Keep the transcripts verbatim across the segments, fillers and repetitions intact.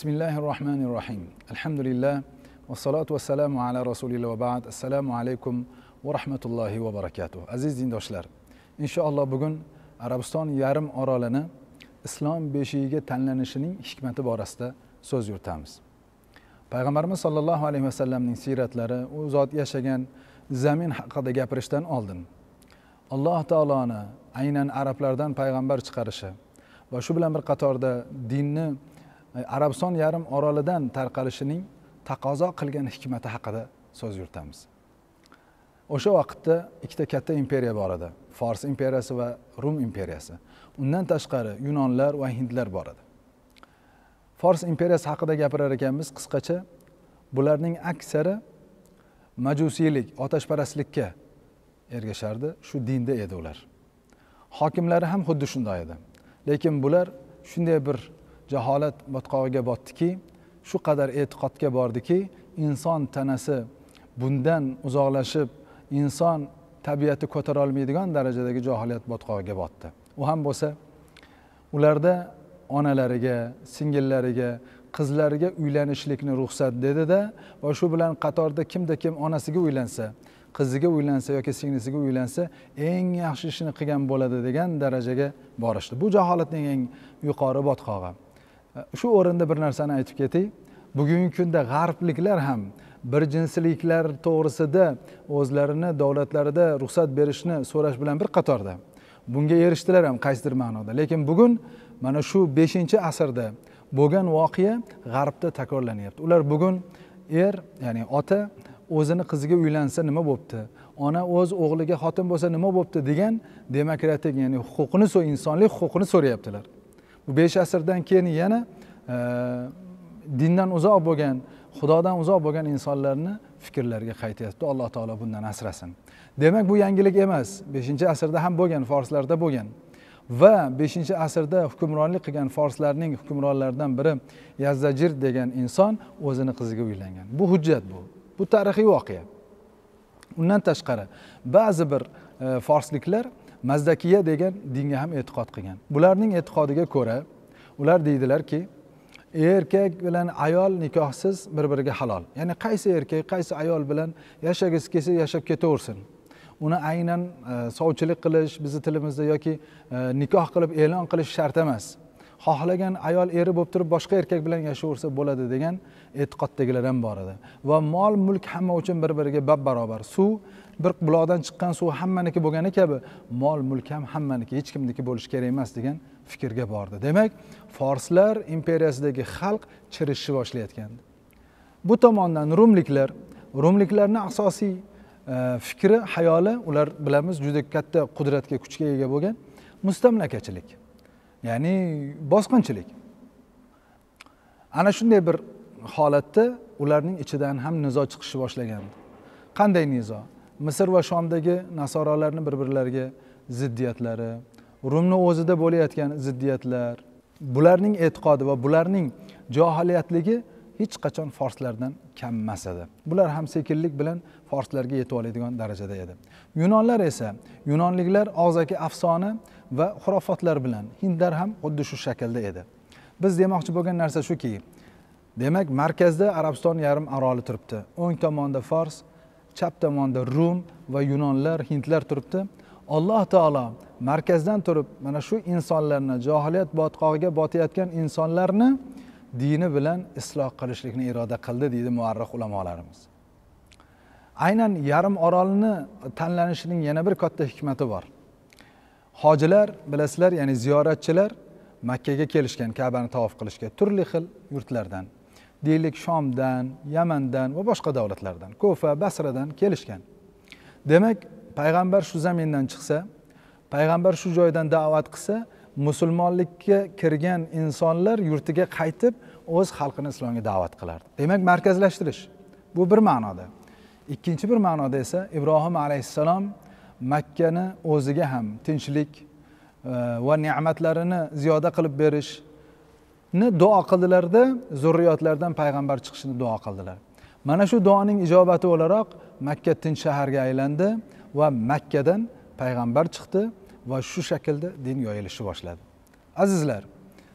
Bismillahirrahmanirrahim. Alhamdulillah. Ve salatu ve selamu ala Resulillah ve ba'd. Assalamu alaikum ve rahmetullahi ve barakatuh. Aziz dindoshlar, inshaalloh bugun Arabiston yarim orolini islom beshigiga tanlanishining hikmati borasida so'z yuritamiz. Payg'ambarimiz sollallohu alayhi vasallamning siratlari, u zot yashagan zamin haqida gapirishdan oldin Alloh taoloni aynan arablardan payg'ambar chiqarishi va shu bilan bir qatorda dinni Arabiston yarim orolidan tarqalishining taqozo qilgan hikmati haqida so'z yuritamiz. O'sha vaqtda ikkita katta imperiya bor edi. Fors imperiyasi va Rum imperiyasi. Undan tashqari Yunonlar va Hindlar bor edi. Fors imperiyasi haqida gapirar ekanmiz qisqacha. Bularning aksari majusiylik, otashparastlikka ergashardi. Shu dinda edi ular. Hokimlari ham xuddi shunday edi. Lekin bular shunday bir jaholat botqog'iga botdiki, shu qadar e'tiqodga bordiki, inson tanasi bundan uzoqlashib, inson tabiati ko'tara olmaydigan darajadagi jaholat botqog'iga botdi. U ham bo'lsa, ularda onalariga, singillariga, qizlariga uylanishlikni ruxsat dedi-da, va shu bilan qatorda kimda kim onasiga uylansa, qiziga uylansa yoki singlisiga uylansa, eng yaxshi ishini qilgan bo'ladi degan darajaga borishdi. Bu jaholatning eng yuqori botqog'i. Shu o'rinda bir narsani aytib ketay. Bugungi kunda g'arbliklar ham bir jinsliklar to'g'risida o'zlarini davlatlarida ruxsat berishni so'rash bilan bir qatorda. Bunga erishdilar ham qaysidir ma'noda. Lekin bugun mana shu beshinchi asrda bo'lgan voqea g'arbda takrorlanyapti. Ular bugun er, ya'ni ota o'zini qiziga uylansa nima bo'pti? Ona o'z o'g'liga xotin bo'lsa nima bo'pti degan demokratik, ya'ni huquqini, so insonlik huquqini so'rayaptilar. Bu besh asrdan keyin yana e, dindan uzoq bo'lgan, Xudodan uzoq bo'lgan insonlarni fikrlariga qaytyapti. Alloh taolo bundan asrasin. Demak, bu yangilik emas. beshinchi asrda ham bo'lgan, forslarda bo'lgan. Va beshinchi asrda hukmronlik qilgan forslarning hukmronlaridan biri Yazdajir degan inson o'zini qiziga uylangan. Bu hujjat bu. Bu tarixiy voqea. Undan tashqari ba'zi bir e, forsliklar Mazdakiya degan dinga ham e'tiqod qilgan. Bularning e'tiqodiga ko'ra, ular deydilarki, erkak bilan ayol nikohsiz bir-biriga halol. Ya'ni qaysi erkak, qaysi ayol bilan yashagisi kelsa yashab ketaversin. Uni aynan e, sovchilik qilish, bizning tilimizda yoki e, nikoh qilib e'lon qilish shart emas. Xohlagan ayol eri bo'lib turib boshqa erkak bilan yashaversa bo'ladi degan e'tiqoddagilar ham bor edi. Va mol mulk hamma uchun bir-biriga bab-barobar. Suv, bir buloqdan chiqqan suv hammaniki bo'lgani kabi, mol mulk ham hammaniki, hech kimniki bo'lishi kerak emas degan fikrga bordi. Demak, forslar imperiyasidagi xalq chirishni boshlayotgandi. Bu tomondan Rumliklar, Rumliklarning asosiy e, fikri, hayoli, ular bilamiz juda katta qudratga, kuchga ega bo'lgan mustamlakachilik. Ya'ni bosqinchilik. Ana shunday bir holatda ularning ichidan ham nizo chiqishni boshlagandi. Qanday nizo? Misr va Shomdagi nasoralarning bir-birlariga ziddiyatlari, Rumning o'zida bo'layotgan ziddiyatlar, bularning e'tiqodi va bularning johiliyatligi hech qachon forslardan kam emas edi. Bular ham sekinlik bilan forslarga yetib oladigan darajada edi. Yunonlar esa, Yunonliklar og'zaki afsona va xurofotlar bilan, Hindlar ham xuddi shu shaklda edi. Biz demoqchi bo'lgan narsa shuki, demak, markazda Arabiston yarim oroli turibdi. O'ng tomonda Fors, chap tomonda Rum va Yunonlar, Hindlar turibdi. Alloh taolo markazdan turib mana shu insonlarni, johiliyat botqog'iga botayotgan insonlarni dini bilan isloh qilishlikni iroda qildi deydi muarrix ulamolarimiz. Aynan yarim orolni tanlanishining yana bir katta hikmati bor. Hojilar, bilasizlar, ya'ni ziyoratchilar Makkaga kelishgan, Ka'bani tavof qilishga turli xil yurtlardan, deylik Shomdan, Yamandan va boshqa davlatlardan, Kufa, Basradan kelishgan. Demak, payg'ambar shu zamindan chiqsa, payg'ambar shu joydan da'vat qilsa, musulmonlikka kirgan insonlar yurtiga qaytib o'z xalqini islomga da'vat qilardi. Demak, markazlashtirish. Bu bir ma'noda. Ikkinchi bir ma'noda esa Ibrohim alayhissalom Makkani o'ziga ham tinchlik va ne'matlarini ziyoda qilib berishni duo qildilarda, zurriyotlardan payg'ambar chiqishini duo qildilar. Mana shu duoning ijobati o'laroq Makka tinch shaharga aylandi va Makkadan payg'ambar chiqdi va shu shaklda din yoyilishni boshladi. Azizlar,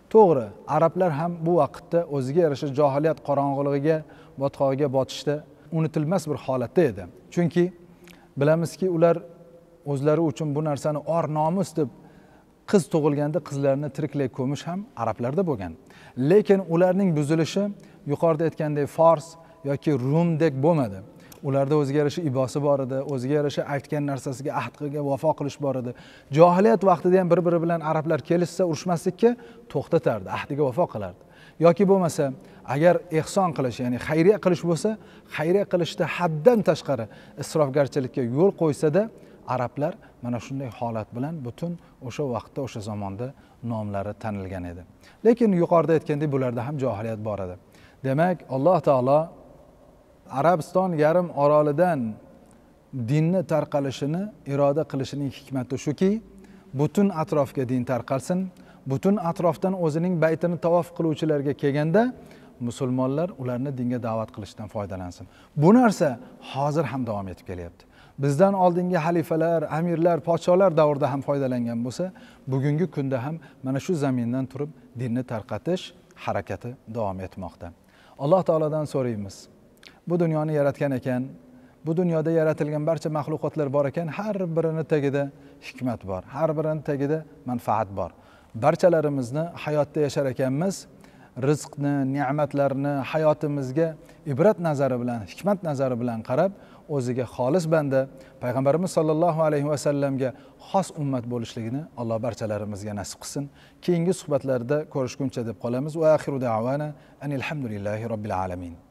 To'g'ri, arablar ham bu vaqtda o'ziga yarasha johiliyat qorong'uligiga, botqog'iga botishda unutilmas bir holatda edi. Chunki bilamizki, ular o'zlari uchun bu narsani or nomus deb qiz tug'ilganda qizlarni tiriklay ko'mish ham arablarda bo'lgan. Lekin ularning buzilishi yuqorida aytgandek Fors yoki Rumdek bo'lmadi. Ularda o'ziga yarasha ibosi bor edi, o'ziga yarasha aytgan narsasiga ahdiga vafo qilish bor edi. Johiliyat vaqtida ham bir-biri bilan arablar kelishsa urushmaslikka to'xtatardi, ahdiga vafo qilardi. Yoki bo'lmasa, agar ehson qilish, ya'ni xayriya qilish bo'lsa, xayriya qilishda haddan tashqari isrofgarchilikka yo'l qo'ysa-da, arablar mana shunday holat bilan butun o'sha vaqtda, o'sha zamonda nomlari tanilgan edi. Lekin yuqorida aytgandek, bularda ham johiliyat bor edi. Demak, Alloh taolo Arabiston yarim orolidan dinni tarqalishini iroda qilishining hikmati shuki, butun atrofga din tarqalsin, butun atrofdan o'zining baytini tavof qiluvchilarga kelganda musulmonlar ularni dinga da'vat qilishdan foydalansin. Bu narsa hozir ham davom etib kelyapti. Bizdan oldingi xalifalar, amirlar, podsholar davrida ham foydalangan bo'lsa, bugungi kunda ham mana shu zamindan turib dinni tarqatish harakati davom etmoqda. Alloh taolodan so'raymiz. Bu dunyoni yaratgan ekan, bu dunyoda yaratilgan barcha mahluqotlar bor ekan, har birini tagida hikmat bor, har birini tagida manfaat bor. Barchalarimizni hayotda yashar ekanmiz, rizqni, ne'matlarni hayotimizga ibrat nazari bilan, hikmat nazari bilan qarab, o'ziga xolis banda, payg'ambarimiz sollallohu alayhi va sallamga xos ummat bo'lishligini Alloh barchalarimizga nasib qilsin. Keyingi suhbatlarda ko'rishguncha deb qolamiz. Va axiru da'wana anil hamdulillahi robbil alamin.